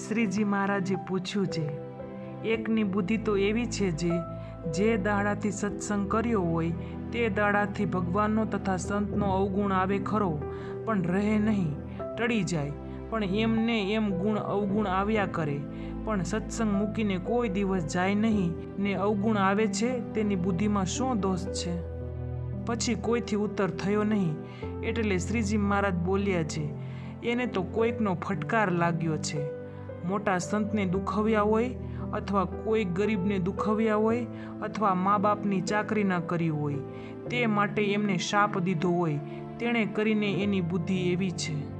શ્રીજી મહારાજે પૂછ્યું છે, એકની બુદ્ધિ તો એવી છે જે દાડાથી સત્સંગ કર્યો હોય તે દાડાથી ભગવાનનો તથા સંતનો અવગુણ આવે ખરો, પણ રહે નહીં, ટળી જાય, પણ એમને એમ ગુણ અવગુણ આવ્યા કરે, પણ સત્સંગ મૂકીને કોઈ દિવસ જાય નહીં ને અવગુણ આવે છે, તેની બુદ્ધિમાં શું દોષ છે? પછી કોઈથી ઉત્તર થયો નહીં, એટલે શ્રીજી મહારાજ બોલ્યા છે, એને તો કોઈકનો ફટકાર લાગ્યો છે. મોટા સંતને દુખવ્યા હોય, અથવા કોઈ ગરીબને દુખવ્યા હોય, અથવા મા બાપની ચાકરી ન કરી હોય, તે માટે એમને શાપ દીધો હોય, તેણે કરીને એની બુદ્ધિ એવી છે.